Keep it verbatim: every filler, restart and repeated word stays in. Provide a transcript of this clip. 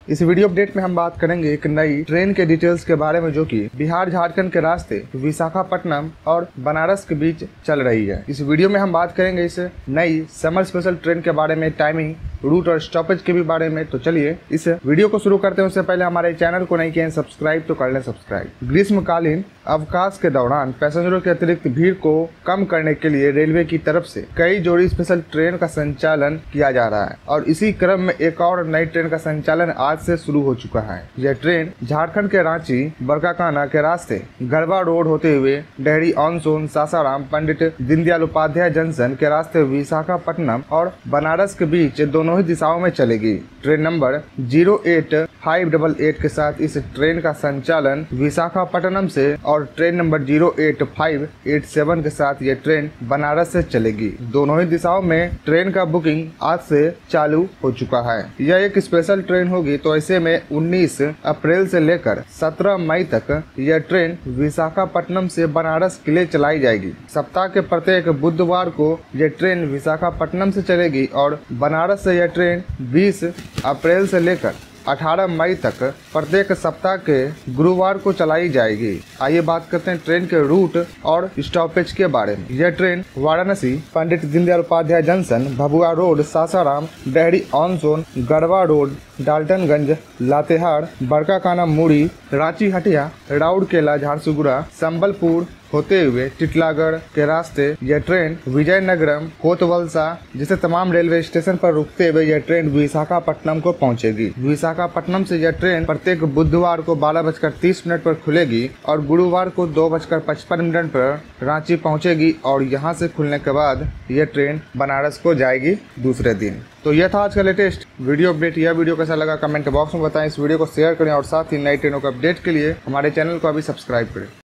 इस video update में हम बात करेंगे एक नई ट्रेन के डिटेल्स के बारे में, जो कि बिहार झारखंड के रास्ते विशाखापट्टनम और बनारस के बीच चल रही है। इस वीडियो में हम बात करेंगे इस नई समर स्पेशल ट्रेन के बारे में, टाइमिंग, रूट और स्टॉपेज के भी बारे में। तो चलिए इस वीडियो को शुरू करते हैं। उससे पहले हमारे चैनल को नहीं किए हैं सब्सक्राइब तो कर लें सब्सक्राइब। ग्रीष्मकालीन अवकाश के दौरान पैसेंजरों की अतिरिक्त भीड़ को कम करने के लिए रेलवे की तरफ से कई जोड़ी स्पेशल ट्रेन का संचालन किया जा रहा है और इसी क्रम में एक और नई ट्रेन का संचालन आज से शुरू हो चुका है। यह ट्रेन झारखंड के रांची बरकाकाना के रास्ते गढ़वा रोड होते हुए डेहरी ऑन सोन सासाराम पंडित दीनदयाल उपाध्याय जंक्शन के रास्ते विशाखापट्टनम और बनारस के बीच दोनों ही दिशाओं में चलेगी। Train number zero eight five double eight के साथ इस ट्रेन का संचालन विशाखापट्टनम से और train number zero eight five eight seven के साथ ये ट्रेन बनारस से चलेगी। दोनों ही दिशाओं में ट्रेन का बुकिंग आज से चालू हो चुका है। यह एक स्पेशल ट्रेन होगी, तो ऐसे में उन्नीस अप्रैल से लेकर सत्रह मई तक यह ट्रेन विशाखापट्टनम से बनारस के लिए चलाई जाएगी। सप्ताह के प्रत्येक बुधवार को यह ट्रेन विशाखापट्टनम से चलेगी और बनारस से यह ट्रेन बीस अप्रैल से लेकर अठारह मई तक प्रत्येक सप्ताह के गुरुवार को चलाई जाएगी। आइए बात करते हैं ट्रेन के रूट और स्टॉपेज के बारे में। यह train Varanasi Pandit Deendayal Upadhyay junction, Bhabua road Sasaram, Dehri on Son, Garhwa road, Daltonganj, Latehar, Barkakana Muri, Ranchi Hatia, Rourkela, Jharsuguda, Sambalpur होते हुए टिटलागढ़ के रास्ते यह ट्रेन विजयनगरम, कोतवलसा जैसे तमाम रेलवे स्टेशन पर रुकते हुए यह ट्रेन विशाखापट्टनम को पहुंचेगी। विशाखापट्टनम से यह ट्रेन प्रत्येक बुधवार को बारह बजकर तीस मिनट पर खुलेगी और गुरुवार को दो बजकर पचपन मिनट पर रांची पहुंचेगी और यहां से खुलने के बाद यह ट्रेन बनारस को जाएगी दूसरे दिन। तो यह था आज का लेटेस्ट वीडियो अपडेट। यह वीडियो कैसा लगा कमेंट बॉक्स में बताएं। इस वीडियो को शेयर करें और साथ ही नई ट्रेनों के अपडेट के लिए हमारे चैनल को अभी सब्सक्राइब करें।